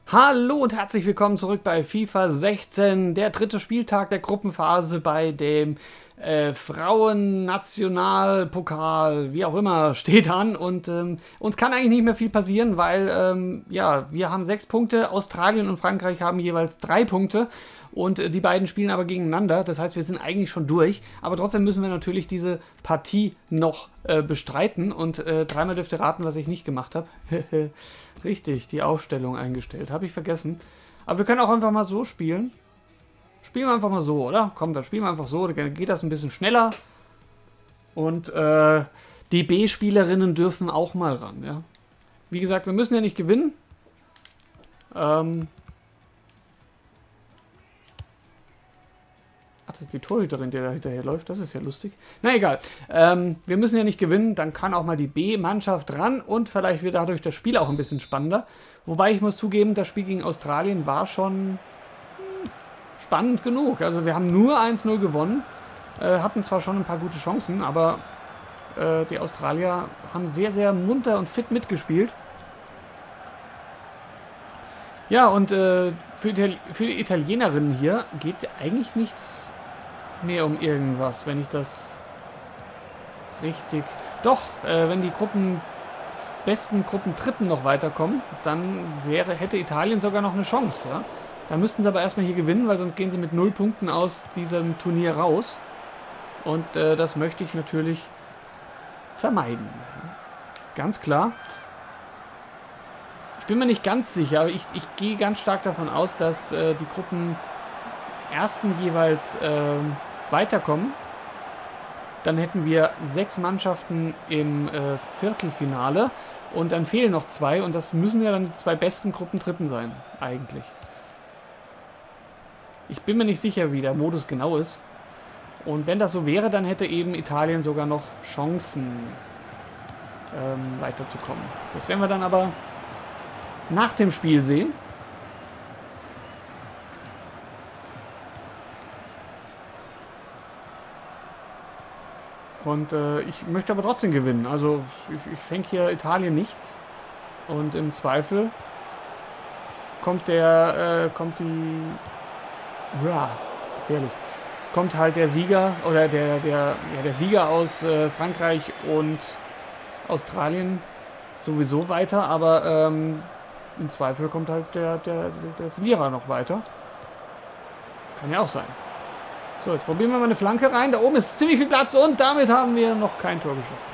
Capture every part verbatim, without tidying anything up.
Hallo und herzlich willkommen zurück bei FIFA sechzehn, der dritte Spieltag der Gruppenphase bei dem äh, Frauen-Nationalpokal, wie auch immer, steht an und ähm, uns kann eigentlich nicht mehr viel passieren, weil ähm, ja, wir haben sechs Punkte, Australien und Frankreich haben jeweils drei Punkte und äh, die beiden spielen aber gegeneinander, das heißt, wir sind eigentlich schon durch, aber trotzdem müssen wir natürlich diese Partie noch äh, bestreiten und äh, dreimal dürft ihr raten, was ich nicht gemacht habe. Richtig, die Aufstellung eingestellt. Habe ich vergessen. Aber wir können auch einfach mal so spielen. Spielen wir einfach mal so, oder? Komm, dann spielen wir einfach so. Dann geht das ein bisschen schneller. Und äh, die B-Spielerinnen dürfen auch mal ran, ja. Wie gesagt, wir müssen ja nicht gewinnen. Ähm Ach, das ist die Torhüterin, die da hinterher läuft. Das ist ja lustig. Na egal. Ähm, wir müssen ja nicht gewinnen. Dann kann auch mal die B-Mannschaft ran. Und vielleicht wird dadurch das Spiel auch ein bisschen spannender. Wobei ich muss zugeben, das Spiel gegen Australien war schon hm, spannend genug. Also wir haben nur eins null gewonnen. Äh, hatten zwar schon ein paar gute Chancen, aber äh, die Australier haben sehr, sehr munter und fit mitgespielt. Ja, und äh, für, die, für die Italienerinnen hier geht es ja eigentlich nichts mehr um irgendwas, wenn ich das richtig... Doch, äh, wenn die Gruppen besten Gruppendritten noch weiterkommen, dann wäre, hätte Italien sogar noch eine Chance. Ja? Da müssten sie aber erstmal hier gewinnen, weil sonst gehen sie mit null Punkten aus diesem Turnier raus. Und äh, das möchte ich natürlich vermeiden. Ganz klar. Ich bin mir nicht ganz sicher, aber ich, ich gehe ganz stark davon aus, dass äh, die Gruppen ersten jeweils äh, weiterkommen. Dann hätten wir sechs Mannschaften im äh, Viertelfinale und dann fehlen noch zwei und das müssen ja dann die zwei besten Gruppendritten sein, eigentlich. Ich bin mir nicht sicher, wie der Modus genau ist. Und wenn das so wäre, dann hätte eben Italien sogar noch Chancen, ähm, weiterzukommen. Das werden wir dann aber nach dem Spiel sehen. Und äh, ich möchte aber trotzdem gewinnen. Also ich, ich schenke hier Italien nichts. Und im Zweifel kommt der, äh, kommt die, ja, gefährlich, kommt halt der Sieger oder der, der, ja, der Sieger aus äh, Frankreich und Australien sowieso weiter. Aber ähm, im Zweifel kommt halt der, der, der Verlierer noch weiter. Kann ja auch sein. So, jetzt probieren wir mal eine Flanke rein. Da oben ist ziemlich viel Platz und damit haben wir noch kein Tor geschossen.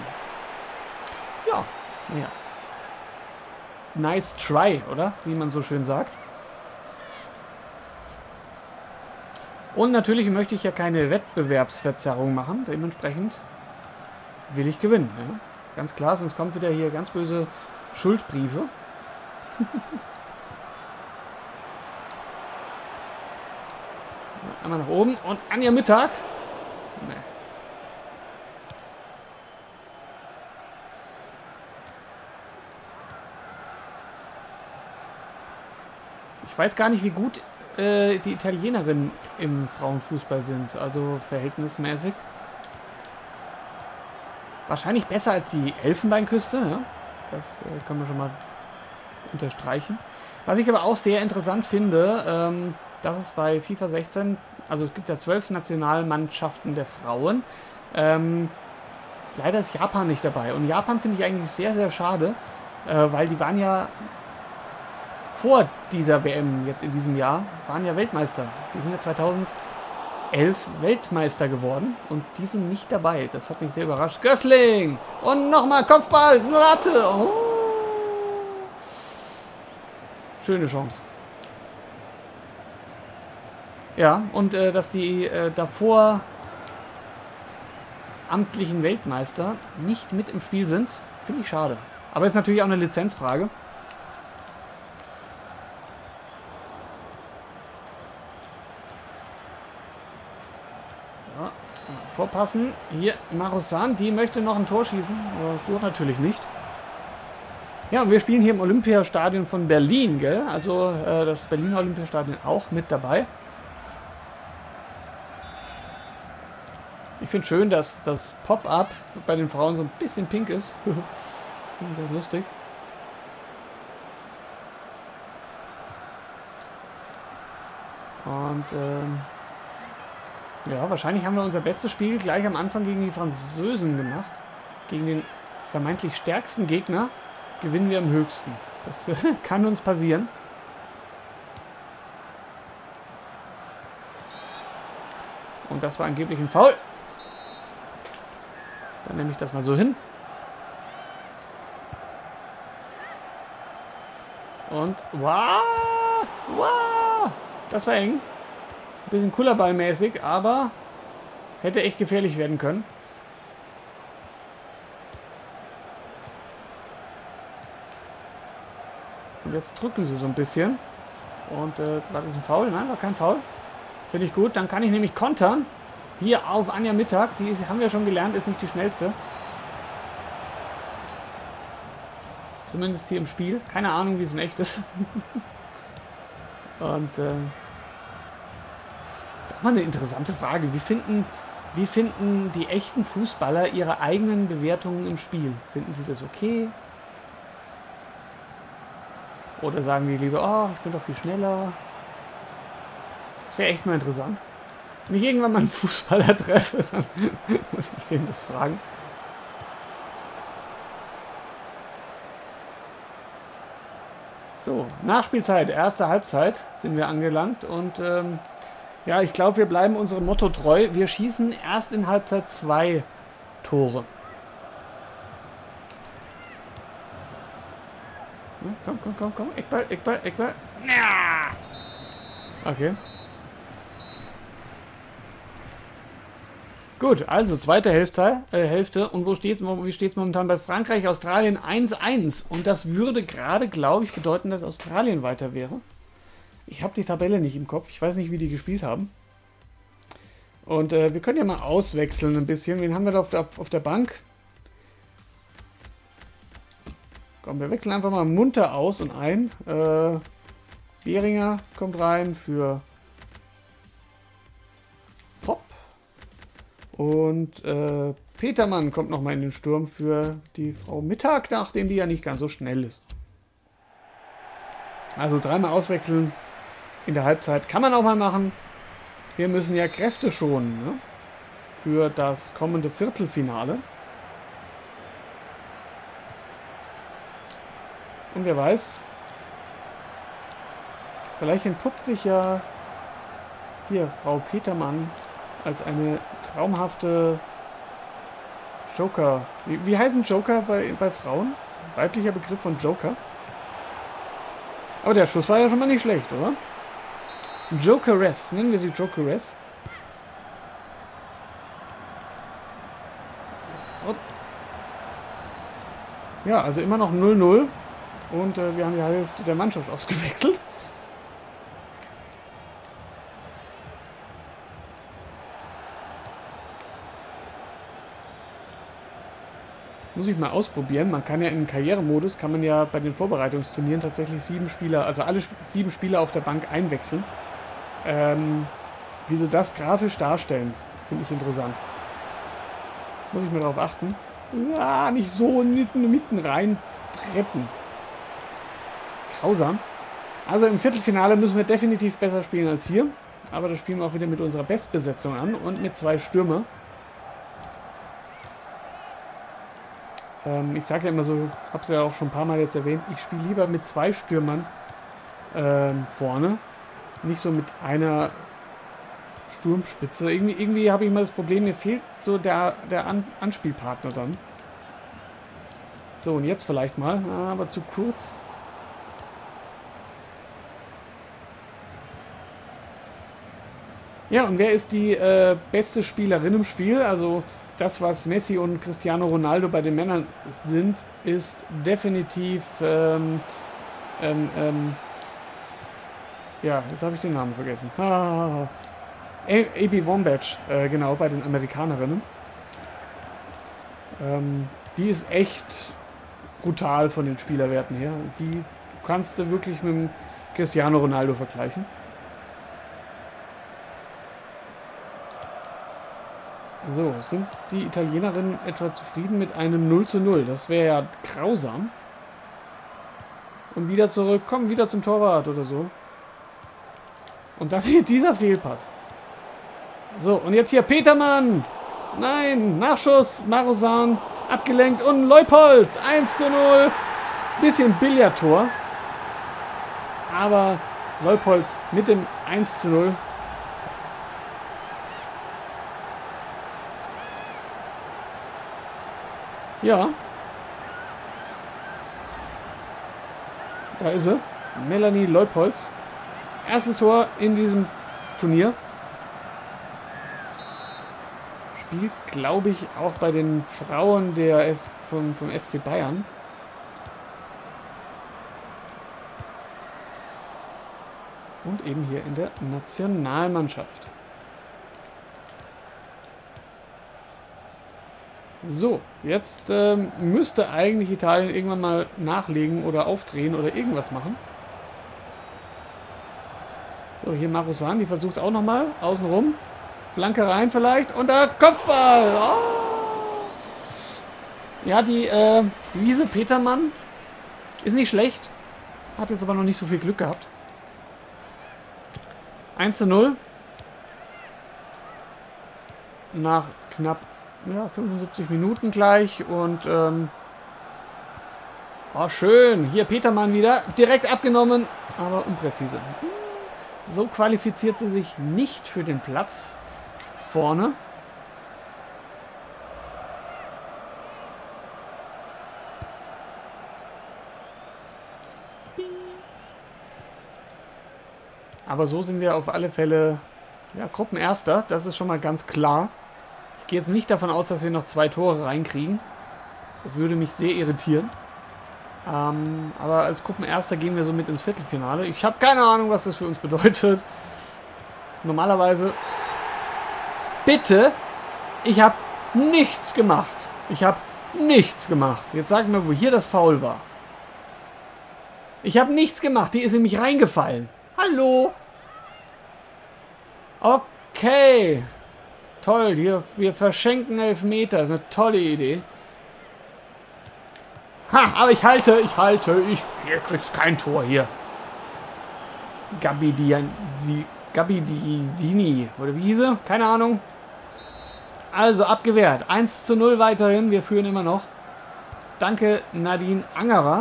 Ja, naja. Nice try, oder? Wie man so schön sagt. Und natürlich möchte ich ja keine Wettbewerbsverzerrung machen. Dementsprechend will ich gewinnen. Ja? Ganz klar, sonst kommt wieder hier ganz böse Schuldbriefe. Einmal nach oben und Anja Mittag. Nee. Ich weiß gar nicht, wie gut äh, die Italienerinnen im Frauenfußball sind. Also verhältnismäßig. Wahrscheinlich besser als die Elfenbeinküste. Ja? Das äh, können wir schon mal unterstreichen. Was ich aber auch sehr interessant finde, ähm, das ist bei FIFA sechzehn, also es gibt ja zwölf Nationalmannschaften der Frauen. Ähm, leider ist Japan nicht dabei. Und Japan finde ich eigentlich sehr, sehr schade, äh, weil die waren ja vor dieser W M jetzt in diesem Jahr, waren ja Weltmeister. Die sind ja zweitausendelf Weltmeister geworden und die sind nicht dabei. Das hat mich sehr überrascht. Gößling! Und nochmal Kopfball! Latte! Oh. Schöne Chance. Ja, und äh, dass die äh, davor amtlichen Weltmeister nicht mit im Spiel sind, finde ich schade. Aber ist natürlich auch eine Lizenzfrage. So, vorpassen. Hier, Marusan, die möchte noch ein Tor schießen. Aber so natürlich nicht. Ja, und wir spielen hier im Olympiastadion von Berlin, gell? Also äh, das Berliner Olympiastadion auch mit dabei. Ich finde schön, dass das Pop-Up bei den Frauen so ein bisschen pink ist. Das ist lustig. Und ähm, ja, wahrscheinlich haben wir unser bestes Spiel gleich am Anfang gegen die Franzosen gemacht. Gegen den vermeintlich stärksten Gegner gewinnen wir am höchsten. Das kann uns passieren. Und das war angeblich ein Foul. Dann nehme ich das mal so hin. Und wow, wow, das war eng. Ein bisschen Kullerballmäßig, aber hätte echt gefährlich werden können. Und jetzt drücken sie so ein bisschen. Und äh, war das ein Foul? Nein, war kein Foul. Finde ich gut. Dann kann ich nämlich kontern. Hier auf Anja Mittag. Die ist, haben wir schon gelernt, ist nicht die schnellste. Zumindest hier im Spiel. Keine Ahnung, wie es in echt ist. Und äh, sag mal eine interessante Frage. Wie finden, wie finden die echten Fußballer ihre eigenen Bewertungen im Spiel? Finden sie das okay? Oder sagen die lieber, oh, ich bin doch viel schneller. Das wäre echt mal interessant. Wenn ich irgendwann mal einen Fußballer treffe, dann muss ich den das fragen. So, Nachspielzeit, erste Halbzeit sind wir angelangt. Und ähm, ja, ich glaube, wir bleiben unserem Motto treu. Wir schießen erst in Halbzeit zwei Tore. Komm, komm, komm, komm. Eckball, Eckball, Eckball. Ja. Okay. Gut, also zweite Hälfte. Äh, Hälfte. Und wo steht's, wie steht es momentan bei Frankreich, Australien eins eins? Und das würde gerade, glaube ich, bedeuten, dass Australien weiter wäre. Ich habe die Tabelle nicht im Kopf. Ich weiß nicht, wie die gespielt haben. Und äh, wir können ja mal auswechseln ein bisschen. Wen haben wir da auf der, auf der Bank? Komm, wir wechseln einfach mal munter aus und ein. Äh, Behringer kommt rein für Pop. Und äh, Petermann kommt nochmal in den Sturm für die Frau Mittag, nachdem die ja nicht ganz so schnell ist. Also dreimal auswechseln in der Halbzeit kann man auch mal machen. Wir müssen ja Kräfte schonen, ne? Für das kommende Viertelfinale. Und wer weiß, vielleicht entpuppt sich ja hier Frau Petermann als eine traumhafte Joker. Wie, wie heißen Joker bei, bei Frauen? Weiblicher Begriff von Joker. Aber der Schuss war ja schon mal nicht schlecht, oder? Jokeress, nennen wir sie Jokeress. Und ja, also immer noch null null. Und äh, wir haben die Hälfte der Mannschaft ausgewechselt. Muss ich mal ausprobieren. Man kann ja im Karrieremodus, kann man ja bei den Vorbereitungsturnieren tatsächlich sieben Spieler, also alle sieben Spieler auf der Bank einwechseln. Ähm, wie sie das grafisch darstellen, finde ich interessant. Muss ich mal darauf achten. Ja, nicht so mitten, mitten rein treppen. Grausam. Also im Viertelfinale müssen wir definitiv besser spielen als hier. Aber das spielen wir auch wieder mit unserer Bestbesetzung an und mit zwei Stürmer. Ähm, ich sage ja immer so, habe es ja auch schon ein paar Mal jetzt erwähnt, ich spiele lieber mit zwei Stürmern ähm, vorne. Nicht so mit einer Sturmspitze. Irgendwie, irgendwie habe ich immer das Problem, mir fehlt so der, der An Anspielpartner dann. So, und jetzt vielleicht mal, aber zu kurz. Ja, und wer ist die äh, beste Spielerin im Spiel? Also das, was Messi und Cristiano Ronaldo bei den Männern sind, ist definitiv ähm, ähm, ähm, ja, jetzt habe ich den Namen vergessen. Ah, A B Wambach, äh, genau, bei den Amerikanerinnen. Ähm, die ist echt brutal von den Spielerwerten her. Die kannst du wirklich mit dem Cristiano Ronaldo vergleichen. So, sind die Italienerinnen etwa zufrieden mit einem null zu null? Das wäre ja grausam. Und wieder zurück, komm, wieder zum Torwart oder so. Und das hier dieser Fehlpass. So, und jetzt hier Petermann. Nein, Nachschuss, Marusan, abgelenkt und Leupolz, eins zu null. Bisschen Billardtor. Aber Leupolz mit dem eins zu null. Ja. Da ist sie. Melanie Leupolz. Erstes Tor in diesem Turnier. Spielt, glaube ich, auch bei den Frauen der F vom, vom F C Bayern. Und eben hier in der Nationalmannschaft. So, jetzt ähm, müsste eigentlich Italien irgendwann mal nachlegen oder aufdrehen oder irgendwas machen. So, hier Marusan, die versucht auch nochmal außenrum. Flanke rein vielleicht und da Kopfball. Oh. Ja, die äh, Luise Petermann ist nicht schlecht. Hat jetzt aber noch nicht so viel Glück gehabt. eins zu null. Nach knapp ja, fünfundsiebzig Minuten gleich. Und ähm, oh, schön. Hier Petermann wieder. Direkt abgenommen, aber unpräzise. So qualifiziert sie sich nicht für den Platz vorne. Aber so sind wir auf alle Fälle ja, Gruppenerster. Das ist schon mal ganz klar. Ich gehe jetzt nicht davon aus, dass wir noch zwei Tore reinkriegen. Das würde mich sehr irritieren. Ähm, aber als Gruppenerster gehen wir so mit ins Viertelfinale. Ich habe keine Ahnung, was das für uns bedeutet. Normalerweise... Bitte! Ich habe nichts gemacht. Ich habe nichts gemacht. Jetzt sag mir, wo hier das Foul war. Ich habe nichts gemacht. Die ist in mich reingefallen. Hallo? Okay. Toll. Hier, wir verschenken Elfmeter. Das ist eine tolle Idee. Ha, aber ich halte, ich halte. Ich, hier kriegst kein Tor hier. Gabi Dian, die, Gabi Dini. Oder wie hieß sie? Keine Ahnung. Also abgewehrt. eins zu null weiterhin. Wir führen immer noch. Danke Nadine Angerer.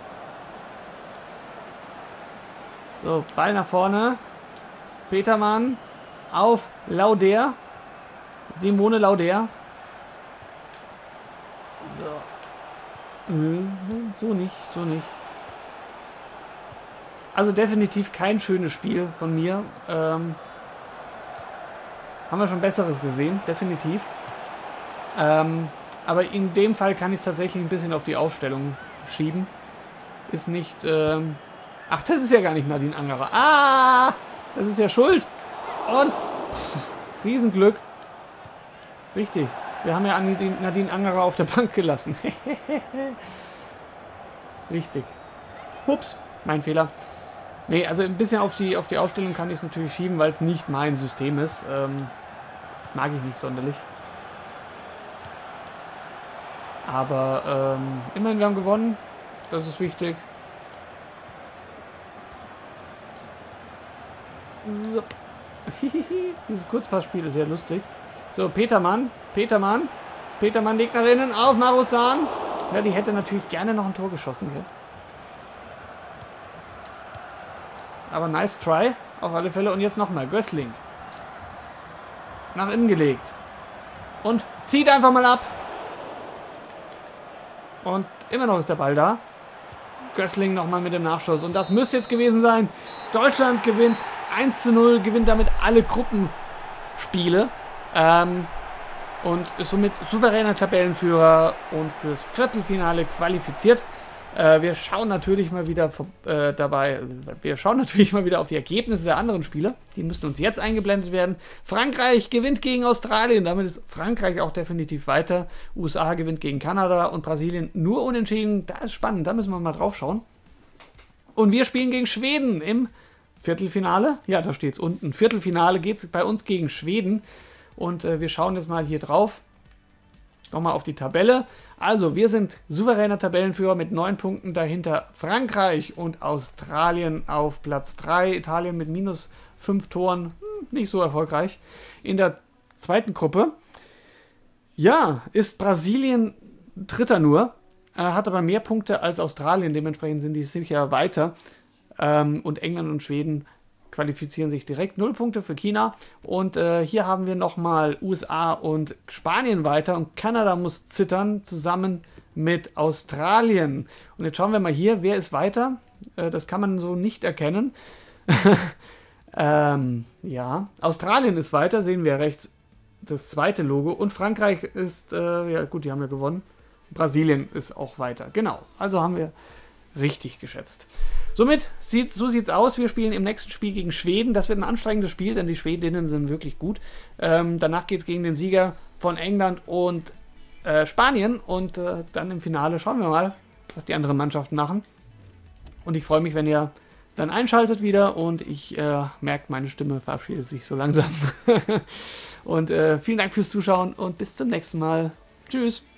So, Ball nach vorne. Petermann auf Lauder. Simone Lauder. So. So nicht, so nicht. Also definitiv kein schönes Spiel von mir. Ähm, haben wir schon Besseres gesehen, definitiv. Ähm, aber in dem Fall kann ich es tatsächlich ein bisschen auf die Aufstellung schieben. Ist nicht... Ähm, ach, das ist ja gar nicht Nadine Angerer. Ah, das ist ja Schuld. Und pff, Riesenglück. Richtig. Wir haben ja Nadine Angerer auf der Bank gelassen. Richtig. Ups, mein Fehler. Nee, also ein bisschen auf die, auf die Aufstellung kann ich es natürlich schieben, weil es nicht mein System ist. Ähm, das mag ich nicht sonderlich. Aber ähm, immerhin, wir haben gewonnen. Das ist wichtig. So. Dieses Kurzpassspiel ist sehr lustig. So, Petermann. Petermann. Petermann legt nach innen auf Marusan. Ja, die hätte natürlich gerne noch ein Tor geschossen. Gell? Aber nice try. Auf alle Fälle. Und jetzt nochmal. Gößling. Nach innen gelegt. Und zieht einfach mal ab. Und immer noch ist der Ball da. Gößling nochmal mit dem Nachschuss. Und das müsste jetzt gewesen sein. Deutschland gewinnt eins zu null. Gewinnt damit alle Gruppenspiele. Ähm, und ist somit souveräner Tabellenführer und fürs Viertelfinale qualifiziert. Äh, wir schauen natürlich mal wieder äh, dabei, wir schauen natürlich mal wieder auf die Ergebnisse der anderen Spiele. Die müssen uns jetzt eingeblendet werden. Frankreich gewinnt gegen Australien, damit ist Frankreich auch definitiv weiter. U S A gewinnt gegen Kanada und Brasilien nur unentschieden. Da ist spannend, da müssen wir mal drauf schauen. Und wir spielen gegen Schweden im Viertelfinale. Ja, da steht es unten. Viertelfinale geht es bei uns gegen Schweden. Und äh, wir schauen jetzt mal hier drauf. nochmal auf die Tabelle. Also, wir sind souveräner Tabellenführer mit neun Punkten, dahinter Frankreich und Australien auf Platz drei. Italien mit minus fünf Toren, hm, nicht so erfolgreich. In der zweiten Gruppe, ja, ist Brasilien Dritter nur, äh, hat aber mehr Punkte als Australien, dementsprechend sind die sicher weiter. Ähm, und England und Schweden qualifizieren sich direkt. Null Punkte für China. Und äh, hier haben wir nochmal U S A und Spanien weiter. Und Kanada muss zittern, zusammen mit Australien. Und jetzt schauen wir mal hier, wer ist weiter? Äh, das kann man so nicht erkennen. ähm, ja, Australien ist weiter, sehen wir rechts das zweite Logo. Und Frankreich ist, äh, ja gut, die haben ja gewonnen. Brasilien ist auch weiter. Genau, also haben wir richtig geschätzt. Somit sieht so sieht's aus. Wir spielen im nächsten Spiel gegen Schweden. Das wird ein anstrengendes Spiel, denn die Schwedinnen sind wirklich gut. Ähm, danach geht es gegen den Sieger von England und äh, Spanien. Und äh, dann im Finale schauen wir mal, was die anderen Mannschaften machen. Und ich freue mich, wenn ihr dann einschaltet wieder. Und ich äh, merke, meine Stimme verabschiedet sich so langsam. und äh, vielen Dank fürs Zuschauen und bis zum nächsten Mal. Tschüss.